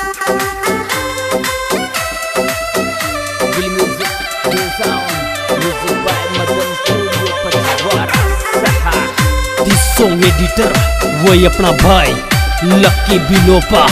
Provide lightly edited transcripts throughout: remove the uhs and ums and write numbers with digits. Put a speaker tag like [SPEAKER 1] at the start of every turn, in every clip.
[SPEAKER 1] Song editor वही अपना भाई लक्की बिलोपा।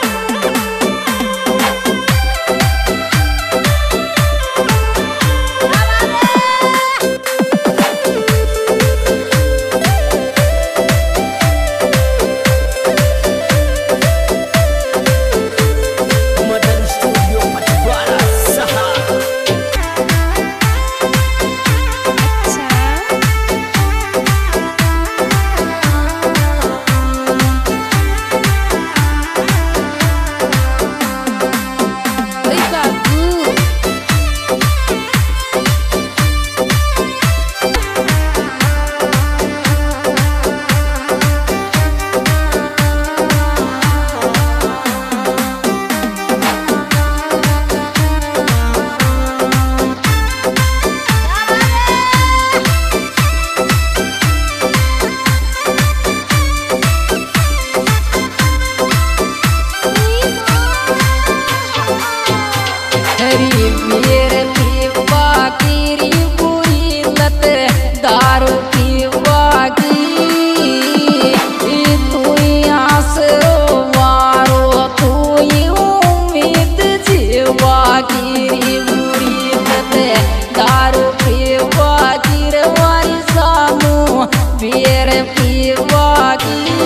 [SPEAKER 2] दारू पीवा की तू आसरो मारो तू उम्मीद जीवा की बुरी लते दारू पीवा की वारी सानू बियर पीवा की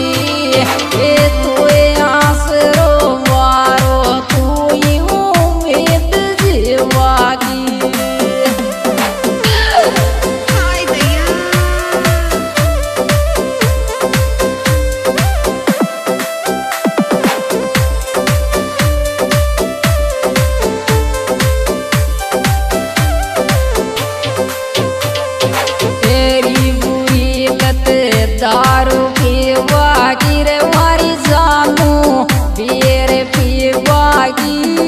[SPEAKER 2] तू आसरो मारो तू उम्मीद जीवा की। दारू पीवा की रे मारी जानू बियर पीवा की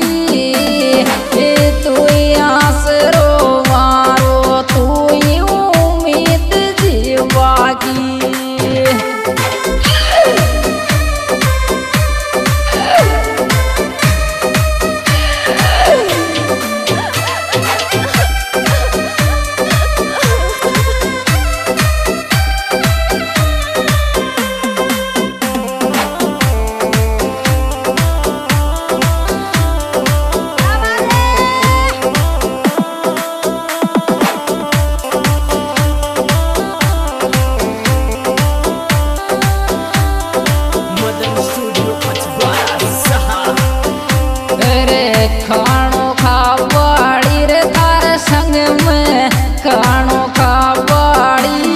[SPEAKER 2] तू आसरो मारो तू उम्मीद जीवा की। खानो खावाड़ी रे थार संग में खानो खावाड़ी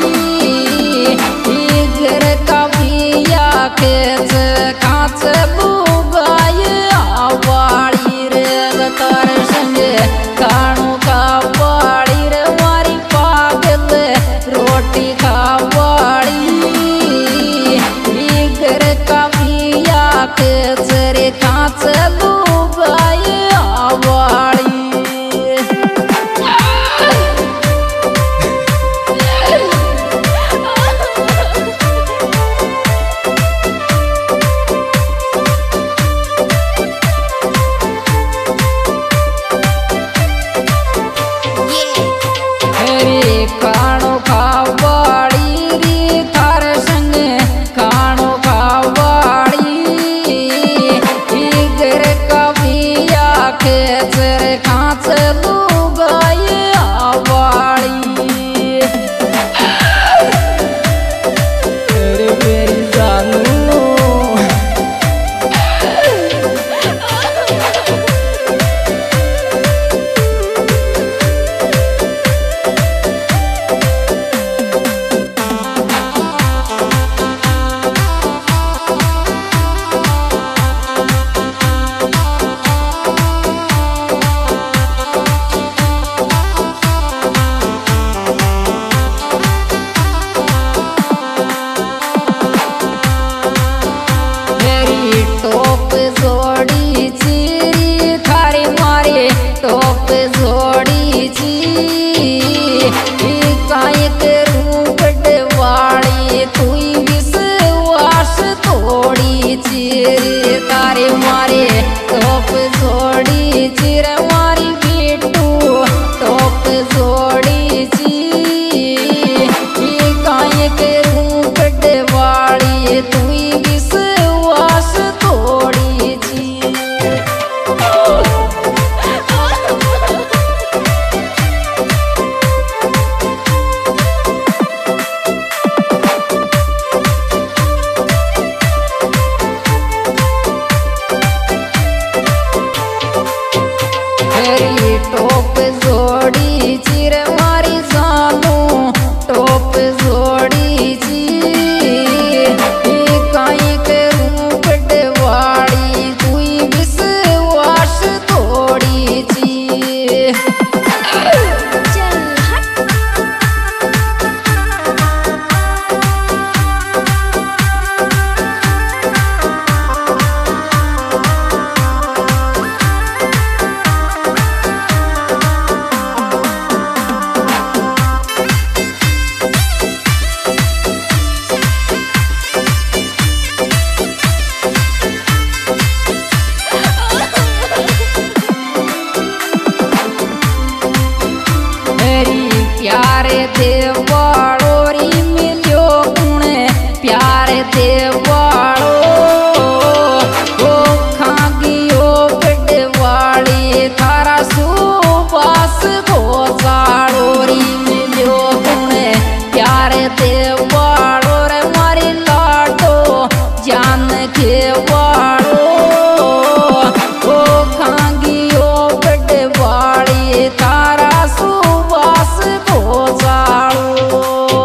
[SPEAKER 2] घर का पिया के कांच बुगाय आवाड़ी रे तार संग खानो खावाड़ी रे मारी पागल रोटी खावाड़ी घर का पिया के रे कांच बुगाय आवाड़ी। खानो खावाड़ी री थार संग खानो खावाड़ी घर का जोड़ी चिर मारी जानू टोप जोड़ी जी काई के रूप डवाड़ी तुई विश्वास तोड़ी जी प्यारे देवाड़ो री मिलियो कुणे प्यारे देवाड़ो ओ खागियो बड़वाड़ी थारा सुबास गोजाड़ो री मिलियो कुणे प्यारे देवाड़ो रे मारी लाडो जान खेवाड़ो ओ खागियो बड़वाड़ी थारा सुबास गोजाड़ो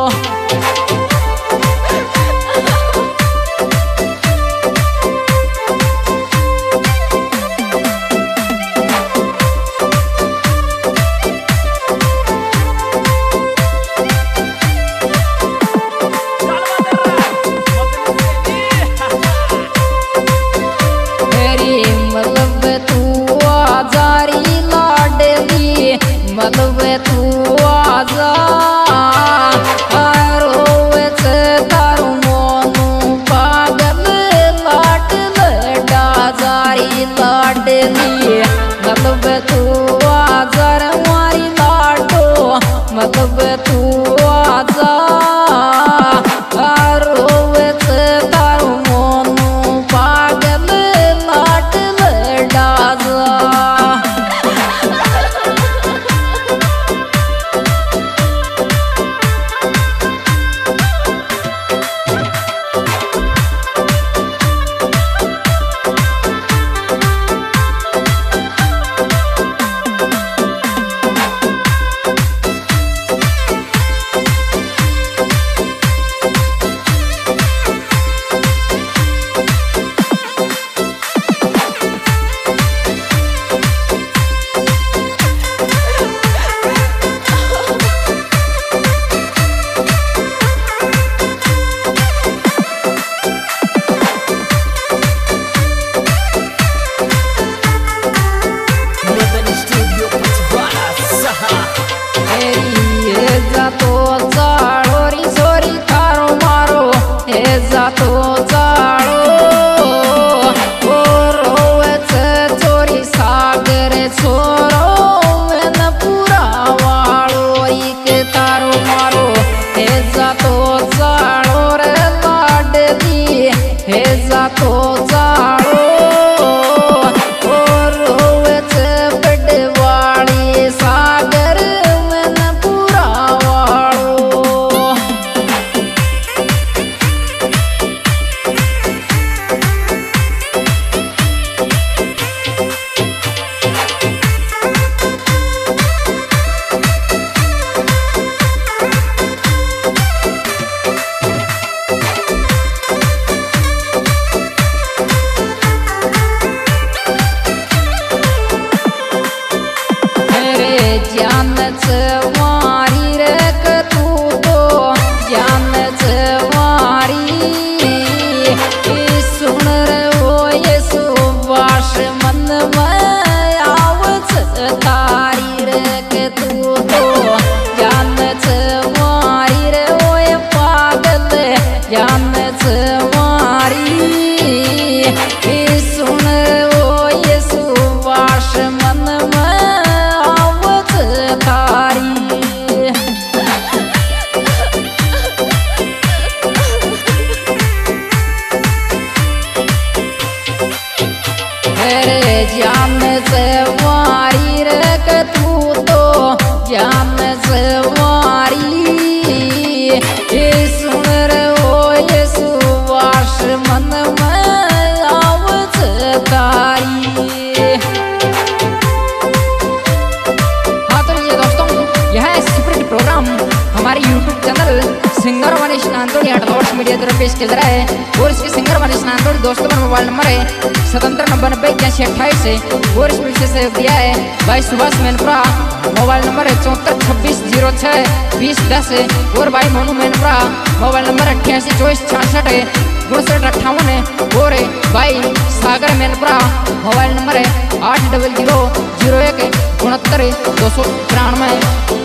[SPEAKER 2] मतलब तू आजा रोवे से तारू मोनू पागल लाट लड़ा जारी लाडली मतलब तू आजा रे मारी लाडो मतलब तू आजा रोवे से तारू मोनू पागल लाट लड़ा जा तो जाड़ो ओ रोवे चोरी सागर छोरो मैन पूरा वाड़ो एक तारो मारो हे जा तो जाड़ो रे लाडली हे जा तो जाड़ो ओ रोवे बड़वाड़ी सागर मैन पूरा वाड़ो जान चवारी रे तू तो जान चवारी सुन रे हो ये सुबास मन में आवच तारी रे तू तो जान चवारी रे हो ये पागल जान चवारी सुन हो ये सुबास मन में जान से वारी रे तू तो जान से वारी सुन रे हो ये सुबास मन में आवच तारी पेश किया जा रहा है। और इसके सिंगर वाले स्नानदोड़ दोस्तों का मोबाइल नंबर है 77908128 और इसमें विशेष सहयोग दिया है भाई सुभाष मेनपुरा। मोबाइल नंबर है 7426062010 और भाई मोनू मेनपुरा। मोबाइल नंबर 882466 और भाई सागर मेनपुरा। मोबाइल नंबर है 800001 69 293।